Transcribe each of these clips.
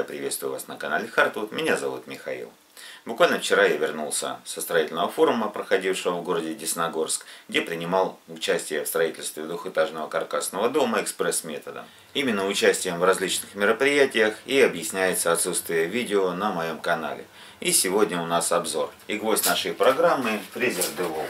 приветствую вас на канале Hardwood. Меня зовут Михаил. Буквально вчера я вернулся со строительного форума, проходившего в городе Десногорск, где принимал участие в строительстве двухэтажного каркасного дома экспресс-методом. Именно участием в различных мероприятиях и объясняется отсутствие видео на моем канале. И сегодня у нас обзор. И гвоздь нашей программы – фрезер DeWalt.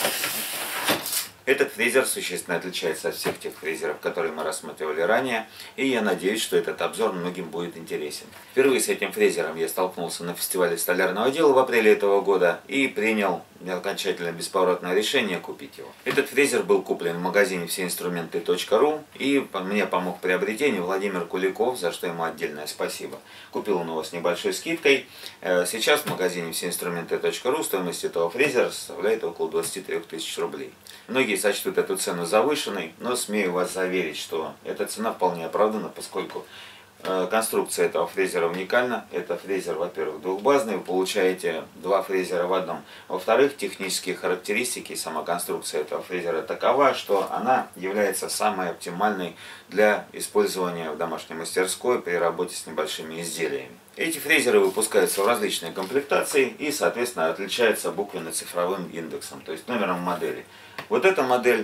Этот фрезер существенно отличается от всех тех фрезеров, которые мы рассматривали ранее, и я надеюсь, что этот обзор многим будет интересен. Впервые с этим фрезером я столкнулся на фестивале столярного дела в апреле этого года и принял окончательно бесповоротное решение купить его. Этот фрезер был куплен в магазине всеинструменты.ру, и мне помог в приобретении Владимир Куликов, за что ему отдельное спасибо. Купил он его с небольшой скидкой. Сейчас в магазине всеинструменты.ру стоимость этого фрезера составляет около 23 тысяч рублей. Многие сочтут эту цену завышенной, но смею вас заверить, что эта цена вполне оправдана, поскольку конструкция этого фрезера уникальна. Это фрезер, во-первых, двухбазный, вы получаете два фрезера в одном. Во-вторых, технические характеристики и сама конструкция этого фрезера такова, что она является самой оптимальной для использования в домашней мастерской при работе с небольшими изделиями. Эти фрезеры выпускаются в различной комплектации и, соответственно, отличаются буквенно-цифровым индексом, то есть номером модели. Вот эта модель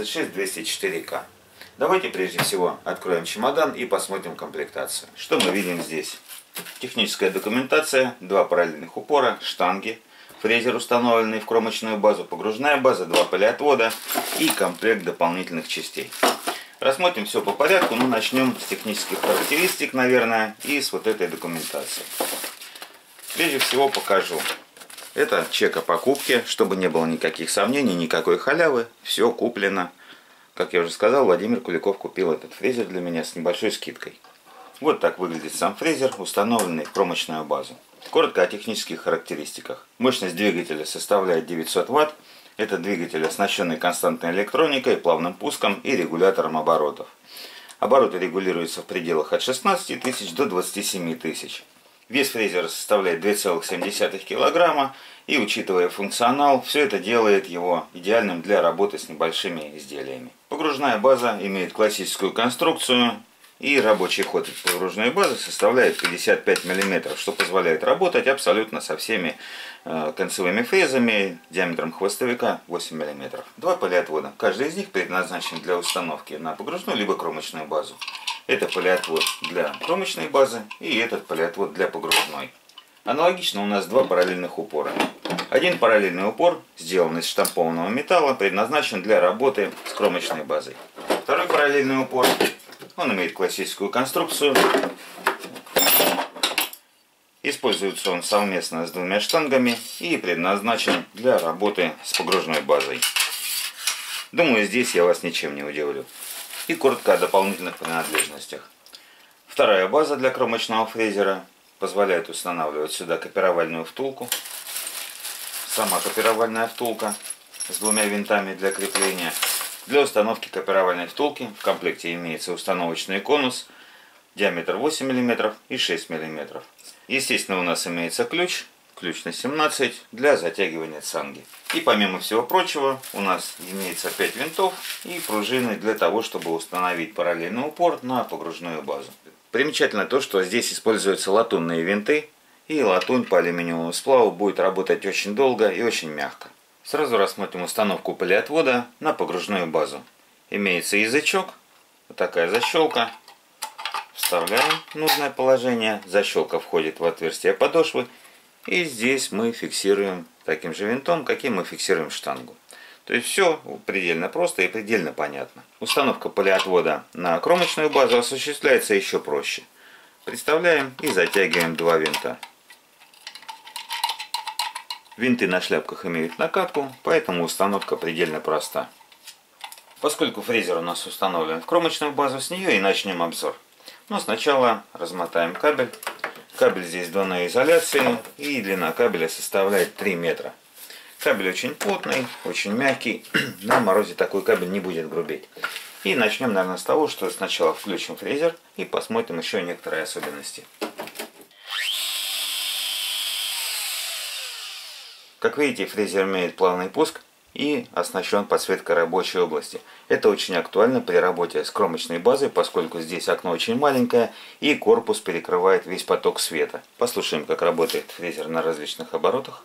26204К. Давайте прежде всего откроем чемодан и посмотрим комплектацию. Что мы видим здесь? Техническая документация, два параллельных упора, штанги, фрезер, установленный в кромочную базу, погружная база, два пылеотвода и комплект дополнительных частей. Рассмотрим все по порядку, но начнем с технических характеристик, наверное, и с вот этой документации. Прежде всего покажу. Это чек о покупке, чтобы не было никаких сомнений, никакой халявы, все куплено. Как я уже сказал, Владимир Куликов купил этот фрезер для меня с небольшой скидкой. Вот так выглядит сам фрезер, установленный в кромочную базу. Коротко о технических характеристиках. Мощность двигателя составляет 900 Вт. Это двигатель, оснащенный константной электроникой, плавным пуском и регулятором оборотов. Обороты регулируются в пределах от 16 тысяч до 27 тысяч. Вес фрезера составляет 2,7 кг, и, учитывая функционал, все это делает его идеальным для работы с небольшими изделиями. Погружная база имеет классическую конструкцию, и рабочий ход погружной базы составляет 55 мм, что позволяет работать абсолютно со всеми концевыми фрезами диаметром хвостовика 8 мм. Два пылеотвода. Каждый из них предназначен для установки на погружную либо кромочную базу. Это пылеотвод для кромочной базы и этот пылеотвод для погружной. Аналогично у нас два параллельных упора. Один параллельный упор, сделан из штампованного металла, предназначен для работы с кромочной базой. Второй параллельный упор, он имеет классическую конструкцию. Используется он совместно с двумя штангами и предназначен для работы с погружной базой. Думаю, здесь я вас ничем не удивлю. И коротко о дополнительных принадлежностях. Вторая база для кромочного фрезера позволяет устанавливать сюда копировальную втулку. Сама копировальная втулка с двумя винтами для крепления. Для установки копировальной втулки в комплекте имеется установочный конус, диаметр 8 мм и 6 мм. Естественно, у нас имеется ключ на 17 для затягивания цанги. И помимо всего прочего, у нас имеется 5 винтов и пружины для того, чтобы установить параллельный упор на погружную базу. Примечательно то, что здесь используются латунные винты, и латунь по алюминиевому сплаву будет работать очень долго и очень мягко. Сразу рассмотрим установку пылеотвода на погружную базу. Имеется язычок, вот такая защелка. Вставляем в нужное положение, защелка входит в отверстие подошвы, и здесь мы фиксируем таким же винтом, каким мы фиксируем штангу. То есть все предельно просто и предельно понятно. Установка пылеотвода на кромочную базу осуществляется еще проще. Представляем и затягиваем два винта. Винты на шляпках имеют накатку, поэтому установка предельно проста. Поскольку фрезер у нас установлен в кромочную базу, с нее и начнем обзор. Но сначала размотаем кабель. Кабель здесь двойной изоляции, и длина кабеля составляет 3 метра. Кабель очень плотный, очень мягкий. На морозе такой кабель не будет грубеть. И начнем, наверное, с того, что сначала включим фрезер и посмотрим еще некоторые особенности. Как видите, фрезер имеет плавный пуск и оснащен подсветкой рабочей области. Это очень актуально при работе с кромочной базой, поскольку здесь окно очень маленькое и корпус перекрывает весь поток света. Послушаем, как работает фрезер на различных оборотах.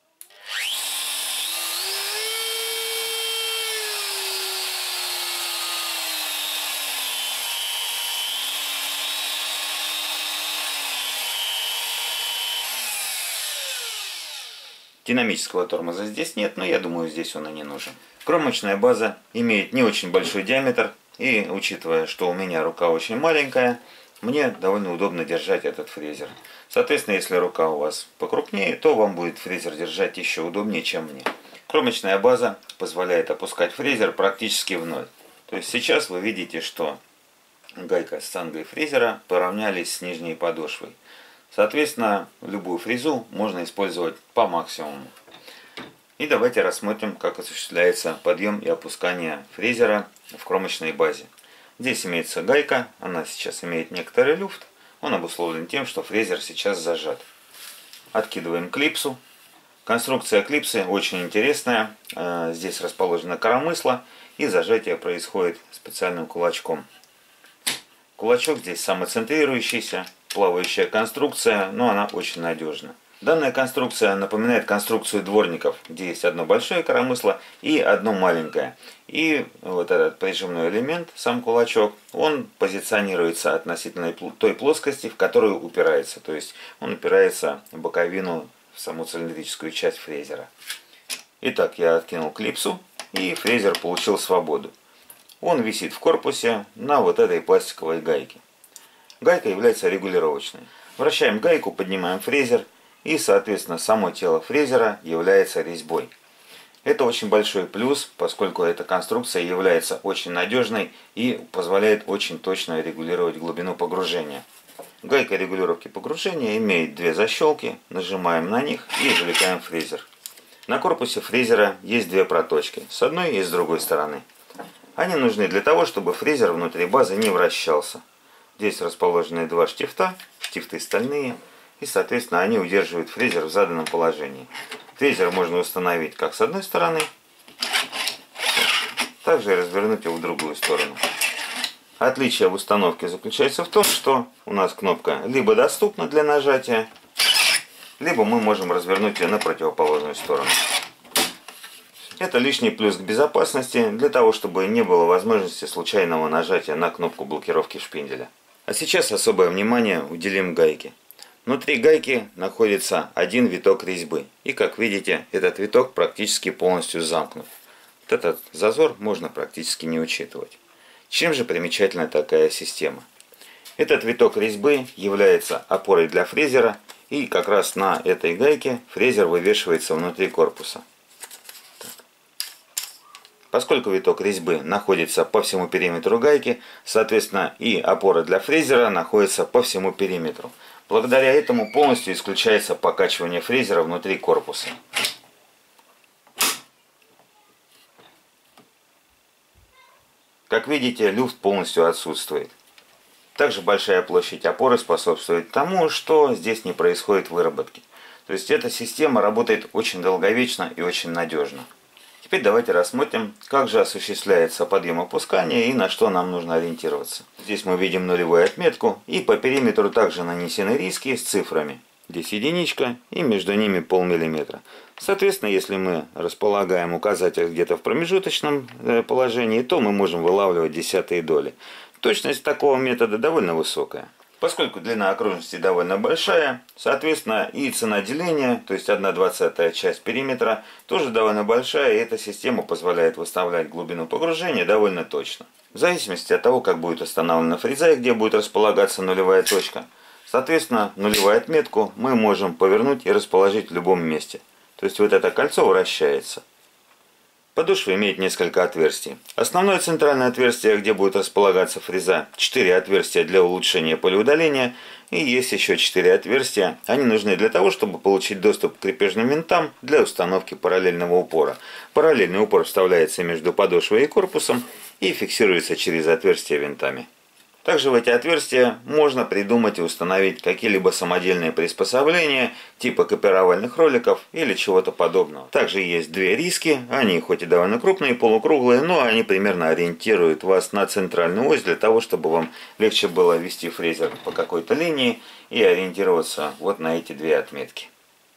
Динамического тормоза здесь нет, но я думаю, здесь он и не нужен. Кромочная база имеет не очень большой диаметр, и учитывая, что у меня рука очень маленькая, мне довольно удобно держать этот фрезер. Соответственно, если рука у вас покрупнее, то вам будет фрезер держать еще удобнее, чем мне. Кромочная база позволяет опускать фрезер практически в ноль. То есть сейчас вы видите, что гайка с цангой фрезера поравнялись с нижней подошвой. Соответственно, любую фрезу можно использовать по максимуму. И давайте рассмотрим, как осуществляется подъем и опускание фрезера в кромочной базе. Здесь имеется гайка, она сейчас имеет некоторый люфт. Он обусловлен тем, что фрезер сейчас зажат. Откидываем клипсу. Конструкция клипсы очень интересная. Здесь расположено коромысло, и зажатие происходит специальным кулачком. Кулачок здесь самоцентрирующийся. Плавающая конструкция, но она очень надежна. Данная конструкция напоминает конструкцию дворников, где есть одно большое коромысло и одно маленькое. И вот этот прижимной элемент, сам кулачок, он позиционируется относительно той плоскости, в которую упирается. То есть он упирается в боковину, в саму цилиндрическую часть фрезера. Итак, я откинул клипсу, и фрезер получил свободу. Он висит в корпусе на вот этой пластиковой гайке. Гайка является регулировочной. Вращаем гайку, поднимаем фрезер, и, соответственно, само тело фрезера является резьбой. Это очень большой плюс, поскольку эта конструкция является очень надежной и позволяет очень точно регулировать глубину погружения. Гайка регулировки погружения имеет две защелки, нажимаем на них и извлекаем фрезер. На корпусе фрезера есть две проточки, с одной и с другой стороны. Они нужны для того, чтобы фрезер внутри базы не вращался. Здесь расположены два штифта, штифты стальные, и, соответственно, они удерживают фрезер в заданном положении. Фрезер можно установить как с одной стороны, также и развернуть его в другую сторону. Отличие в установке заключается в том, что у нас кнопка либо доступна для нажатия, либо мы можем развернуть ее на противоположную сторону. Это лишний плюс к безопасности, для того, чтобы не было возможности случайного нажатия на кнопку блокировки шпинделя. А сейчас особое внимание уделим гайке. Внутри гайки находится один виток резьбы. И, как видите, этот виток практически полностью замкнут. Вот этот зазор можно практически не учитывать. Чем же примечательна такая система? Этот виток резьбы является опорой для фрезера, и как раз на этой гайке фрезер вывешивается внутри корпуса. Поскольку виток резьбы находится по всему периметру гайки, соответственно, и опора для фрезера находится по всему периметру. Благодаря этому полностью исключается покачивание фрезера внутри корпуса. Как видите, люфт полностью отсутствует. Также большая площадь опоры способствует тому, что здесь не происходит выработки. То есть эта система работает очень долговечно и очень надежно. Теперь давайте рассмотрим, как же осуществляется подъем опускания и на что нам нужно ориентироваться. Здесь мы видим нулевую отметку, и по периметру также нанесены риски с цифрами. Здесь единичка, и между ними полмиллиметра. Соответственно, если мы располагаем указатель где-то в промежуточном положении, то мы можем вылавливать десятые доли. Точность такого метода довольно высокая. Поскольку длина окружности довольно большая, соответственно, и цена деления, то есть 1/20 часть периметра, тоже довольно большая, и эта система позволяет выставлять глубину погружения довольно точно. В зависимости от того, как будет установлена фреза и где будет располагаться нулевая точка, соответственно, нулевую отметку мы можем повернуть и расположить в любом месте. То есть вот это кольцо вращается. Подошва имеет несколько отверстий. Основное центральное отверстие, где будет располагаться фреза, 4 отверстия для улучшения полеудаления, и есть еще 4 отверстия. Они нужны для того, чтобы получить доступ к крепежным винтам для установки параллельного упора. Параллельный упор вставляется между подошвой и корпусом и фиксируется через отверстия винтами. Также в эти отверстия можно придумать и установить какие-либо самодельные приспособления, типа копировальных роликов или чего-то подобного. Также есть две риски, они хоть и довольно крупные, полукруглые, но они примерно ориентируют вас на центральную ось, для того, чтобы вам легче было вести фрезер по какой-то линии и ориентироваться вот на эти две отметки.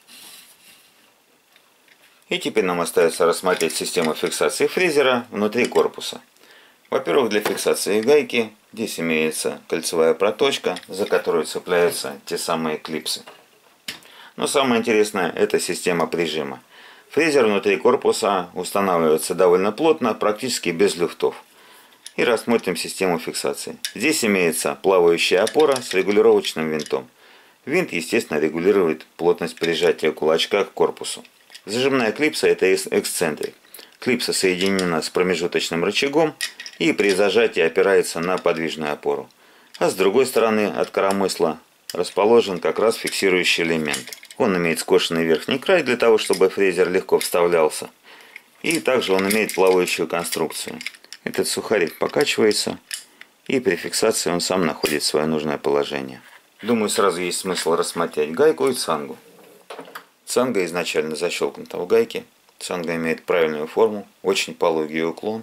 И теперь нам остается рассмотреть систему фиксации фрезера внутри корпуса. Во-первых, для фиксации гайки здесь имеется кольцевая проточка, за которую цепляются те самые клипсы. Но самое интересное – это система прижима. Фрезер внутри корпуса устанавливается довольно плотно, практически без люфтов. И рассмотрим систему фиксации. Здесь имеется плавающая опора с регулировочным винтом. Винт, естественно, регулирует плотность прижатия кулачка к корпусу. Зажимная клипса – это эксцентрик. Клипса соединена с промежуточным рычагом и при зажатии опирается на подвижную опору. А с другой стороны от коромысла расположен как раз фиксирующий элемент. Он имеет скошенный верхний край для того, чтобы фрезер легко вставлялся. И также он имеет плавающую конструкцию. Этот сухарик покачивается, и при фиксации он сам находит свое нужное положение. Думаю, сразу есть смысл рассмотреть гайку и цангу. Цанга изначально защелкнута в гайке. Цанга имеет правильную форму, очень пологий уклон.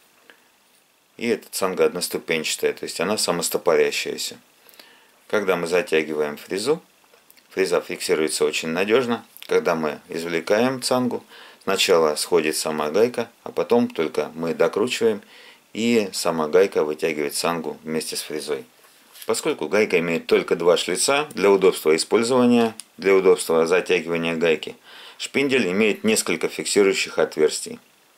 И эта цанга одноступенчатая, то есть она самостопорящаяся. Когда мы затягиваем фрезу, фреза фиксируется очень надежно. Когда мы извлекаем цангу, сначала сходит сама гайка, а потом только мы докручиваем, и сама гайка вытягивает цангу вместе с фрезой. Поскольку гайка имеет только два шлица, для удобства использования, для удобства затягивания гайки, шпиндель имеет несколько фиксирующих отверстий.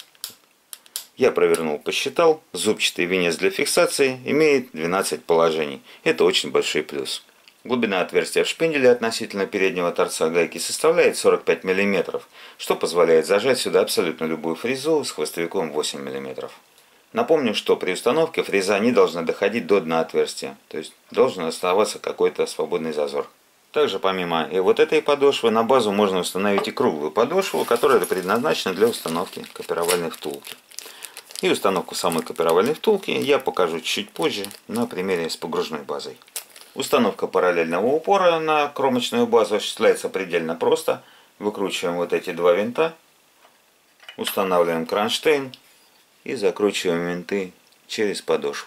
Я провернул, посчитал, зубчатый винец для фиксации имеет 12 положений. Это очень большой плюс. Глубина отверстия в шпинделе относительно переднего торца гайки составляет 45 мм, что позволяет зажать сюда абсолютно любую фрезу с хвостовиком 8 мм. Напомню, что при установке фреза не должна доходить до дна отверстия, то есть должен оставаться какой-то свободный зазор. Также помимо вот этой подошвы на базу можно установить и круглую подошву, которая предназначена для установки копировальной втулки. И установку самой копировальной втулки я покажу чуть позже на примере с погружной базой. Установка параллельного упора на кромочную базу осуществляется предельно просто. Выкручиваем вот эти два винта, устанавливаем кронштейн и закручиваем винты через подошву.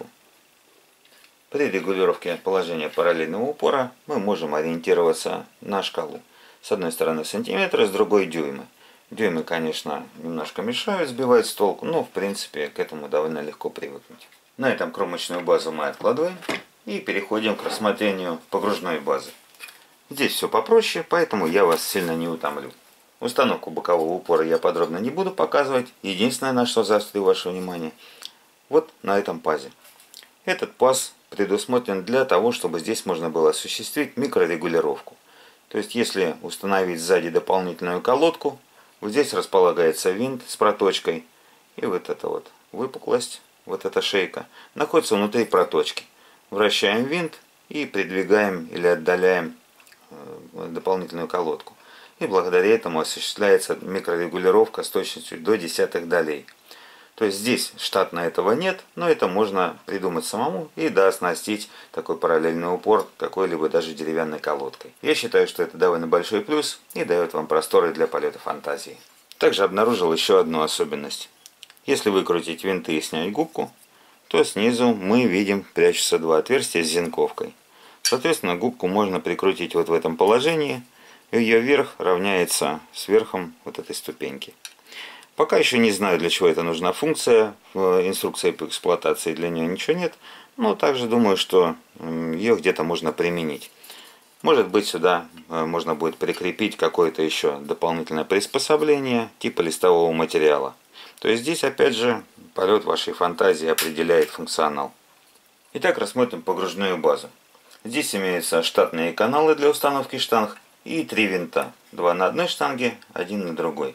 При регулировке положения параллельного упора мы можем ориентироваться на шкалу. С одной стороны сантиметры, с другой дюймы. Дюймы, конечно, немножко мешают, сбивают с толку, но в принципе к этому довольно легко привыкнуть. На этом кромочную базу мы откладываем и переходим к рассмотрению погружной базы. Здесь все попроще, поэтому я вас сильно не утомлю. Установку бокового упора я подробно не буду показывать. Единственное, на что заострю ваше внимание, вот на этом пазе. Этот паз предусмотрен для того, чтобы здесь можно было осуществить микрорегулировку. То есть, если установить сзади дополнительную колодку, вот здесь располагается винт с проточкой, и вот эта вот выпуклость, вот эта шейка, находится внутри проточки. Вращаем винт и придвигаем или отдаляем дополнительную колодку. И благодаря этому осуществляется микрорегулировка с точностью до десятых долей. То есть здесь штатно этого нет, но это можно придумать самому и дооснастить такой параллельный упор какой-либо даже деревянной колодкой. Я считаю, что это довольно большой плюс и дает вам просторы для полета фантазии. Также обнаружил еще одну особенность. Если выкрутить винты и снять губку, то снизу мы видим прячутся два отверстия с зенковкой. Соответственно, губку можно прикрутить вот в этом положении, и ее верх равняется с верхом вот этой ступеньки. Пока еще не знаю, для чего эта нужна функция, в инструкции по эксплуатации для нее ничего нет, но также думаю, что ее где-то можно применить. Может быть, сюда можно будет прикрепить какое-то еще дополнительное приспособление типа листового материала. То есть здесь опять же полет вашей фантазии определяет функционал. Итак, рассмотрим погружную базу. Здесь имеются штатные каналы для установки штанг и три винта. Два на одной штанге, один на другой.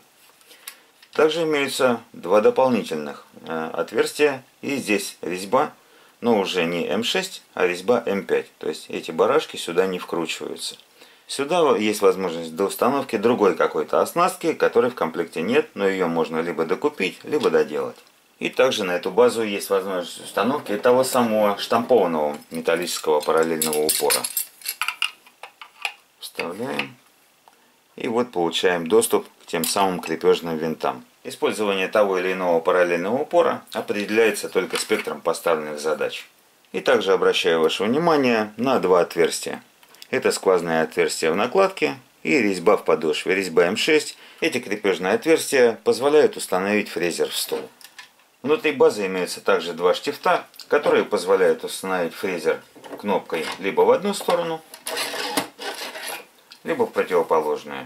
Также имеются два дополнительных отверстия, и здесь резьба, но уже не М6, а резьба М5. То есть эти барашки сюда не вкручиваются. Сюда есть возможность до установки другой какой-то оснастки, которой в комплекте нет, но ее можно либо докупить, либо доделать. И также на эту базу есть возможность установки того самого штампованного металлического параллельного упора. Вставляем. И вот получаем доступ к тем самым крепежным винтам. Использование того или иного параллельного упора определяется только спектром поставленных задач. И также обращаю ваше внимание на два отверстия. Это сквозные отверстия в накладке и резьба в подошве, резьба М6. Эти крепежные отверстия позволяют установить фрезер в стол. Внутри базы имеются также два штифта, которые позволяют установить фрезер кнопкой либо в одну сторону, либо в противоположную.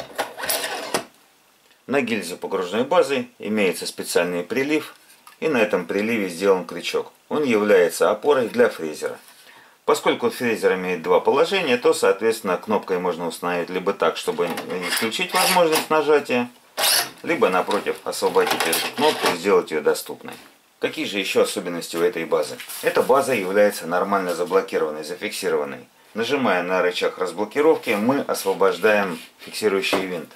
На гильзе погружной базы имеется специальный прилив, и на этом приливе сделан крючок. Он является опорой для фрезера. Поскольку фрезер имеет два положения, то, соответственно, кнопкой можно установить либо так, чтобы исключить возможность нажатия, либо, напротив, освободить эту кнопку и сделать ее доступной. Какие же еще особенности у этой базы? Эта база является нормально заблокированной, зафиксированной. Нажимая на рычаг разблокировки, мы освобождаем фиксирующий винт.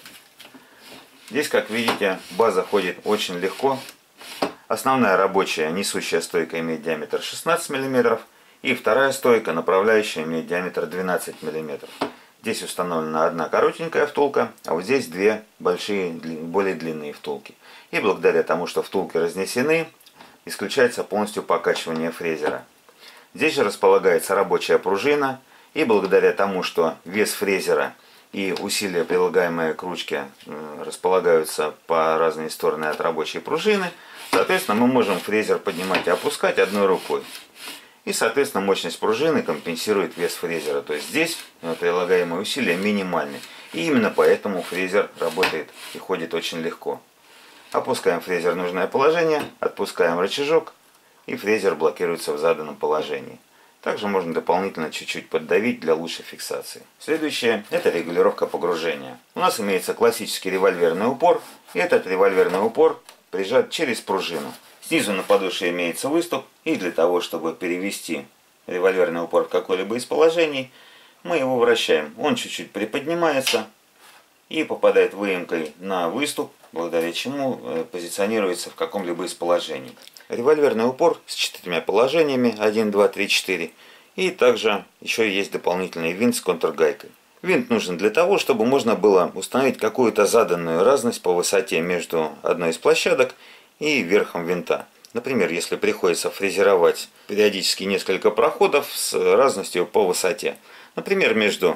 Здесь, как видите, база ходит очень легко. Основная рабочая несущая стойка имеет диаметр 16 мм, и вторая стойка направляющая имеет диаметр 12 мм. Здесь установлена одна коротенькая втулка, а вот здесь две большие, более длинные втулки. И благодаря тому, что втулки разнесены, исключается полностью покачивание фрезера. Здесь же располагается рабочая пружина, и благодаря тому, что вес фрезера и усилия, прилагаемые к ручке, располагаются по разные стороны от рабочей пружины, соответственно, мы можем фрезер поднимать и опускать одной рукой. И, соответственно, мощность пружины компенсирует вес фрезера. То есть здесь прилагаемые усилия минимальны. И именно поэтому фрезер работает и ходит очень легко. Опускаем фрезер в нужное положение, отпускаем рычажок, и фрезер блокируется в заданном положении. Также можно дополнительно чуть-чуть поддавить для лучшей фиксации. Следующее – это регулировка погружения. У нас имеется классический револьверный упор, и этот револьверный упор прижат через пружину. Снизу на подошве имеется выступ, и для того, чтобы перевести револьверный упор в какое-либо из положений, мы его вращаем. Он чуть-чуть приподнимается и попадает выемкой на выступ, благодаря чему позиционируется в каком-либо из положений. Револьверный упор с 4 положениями, 1, 2, 3, 4. И также еще есть дополнительный винт с контргайкой. Винт нужен для того, чтобы можно было установить какую-то заданную разность по высоте между одной из площадок и верхом винта. Например, если приходится фрезеровать периодически несколько проходов с разностью по высоте. Например, между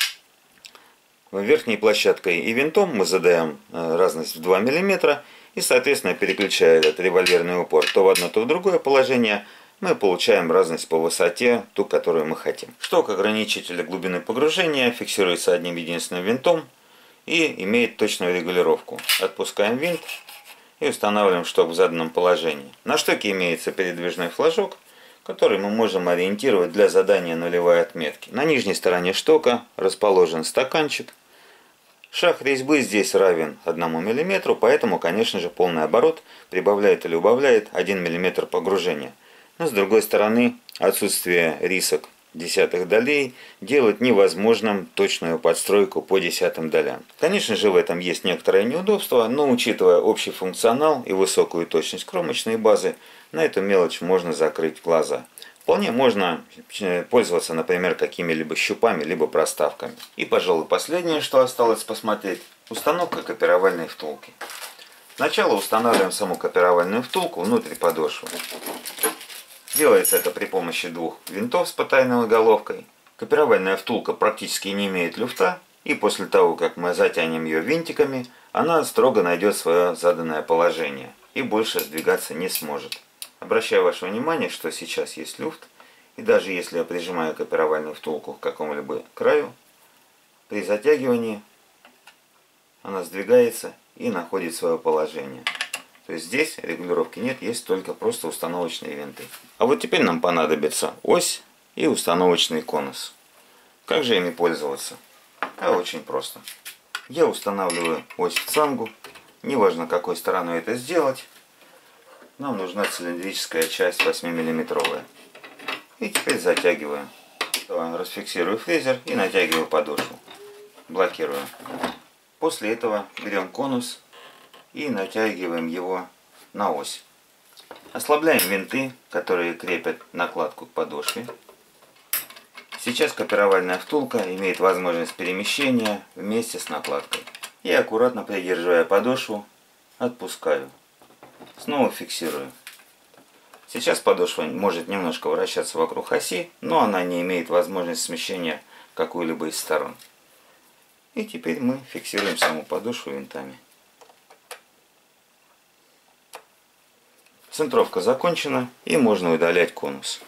верхней площадкой и винтом мы задаем разность в 2 мм. И, соответственно, переключая этот револьверный упор то в одно, то в другое положение, мы получаем разность по высоте, ту, которую мы хотим. Шток ограничителя глубины погружения фиксируется одним единственным винтом и имеет точную регулировку. Отпускаем винт и устанавливаем шток в заданном положении. На штоке имеется передвижной флажок, который мы можем ориентировать для задания нулевой отметки. На нижней стороне штока расположен стаканчик. Шаг резьбы здесь равен 1 мм, поэтому, конечно же, полный оборот прибавляет или убавляет 1 мм погружения. Но с другой стороны, отсутствие рисок десятых долей делает невозможным точную подстройку по десятым долям. Конечно же, в этом есть некоторое неудобство, но учитывая общий функционал и высокую точность кромочной базы, на эту мелочь можно закрыть глаза. Вполне можно пользоваться, например, какими-либо щупами, либо проставками. И, пожалуй, последнее, что осталось посмотреть – установка копировальной втулки. Сначала устанавливаем саму копировальную втулку внутрь подошвы. Делается это при помощи двух винтов с потайной головкой. Копировальная втулка практически не имеет люфта, и после того, как мы затянем ее винтиками, она строго найдет свое заданное положение и больше сдвигаться не сможет. Обращаю ваше внимание, что сейчас есть люфт, и даже если я прижимаю копировальную втулку к какому-либо краю, при затягивании она сдвигается и находит свое положение. То есть здесь регулировки нет, есть только просто установочные винты. А вот теперь нам понадобится ось и установочный конус. Как же ими пользоваться? А очень просто. Я устанавливаю ось в цангу, неважно какой стороной это сделать. Нам нужна цилиндрическая часть 8-мм. И теперь затягиваю. Расфиксирую фрезер и натягиваю подошву. Блокирую. После этого берем конус и натягиваем его на ось. Ослабляем винты, которые крепят накладку к подошве. Сейчас копировальная втулка имеет возможность перемещения вместе с накладкой. И аккуратно придерживая подошву, отпускаю. Снова фиксирую. Сейчас подошва может немножко вращаться вокруг оси, но она не имеет возможности смещения какой-либо из сторон. И теперь мы фиксируем саму подошву винтами. Центровка закончена, и можно удалять конус.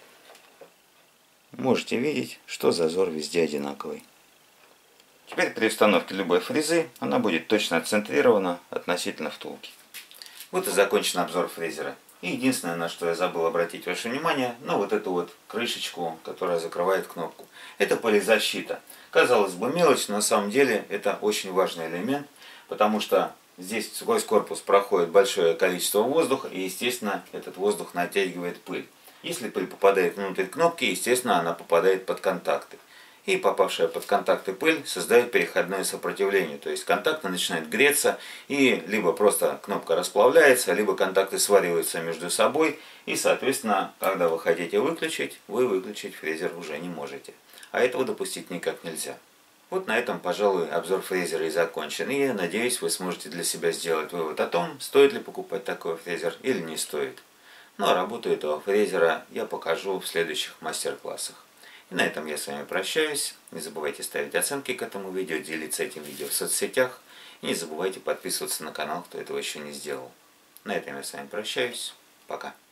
Можете видеть, что зазор везде одинаковый. Теперь при установке любой фрезы она будет точно отцентрирована относительно втулки. Вот и закончен обзор фрезера. И единственное, на что я забыл обратить ваше внимание, на вот эту вот крышечку, которая закрывает кнопку. Это пылезащита. Казалось бы, мелочь, но на самом деле это очень важный элемент, потому что здесь сквозь корпус проходит большое количество воздуха, и, естественно, этот воздух натягивает пыль. Если пыль попадает внутрь кнопки, естественно, она попадает под контакты. И попавшая под контакты пыль создает переходное сопротивление. То есть контакты начинают греться, и либо просто кнопка расплавляется, либо контакты свариваются между собой. И, соответственно, когда вы хотите выключить, вы выключить фрезер уже не можете. А этого допустить никак нельзя. Вот на этом, пожалуй, обзор фрезера и закончен. И я надеюсь, вы сможете для себя сделать вывод о том, стоит ли покупать такой фрезер или не стоит. Ну а работу этого фрезера я покажу в следующих мастер-классах. И на этом я с вами прощаюсь. Не забывайте ставить оценки к этому видео, делиться этим видео в соцсетях. И не забывайте подписываться на канал, кто этого еще не сделал. На этом я с вами прощаюсь. Пока.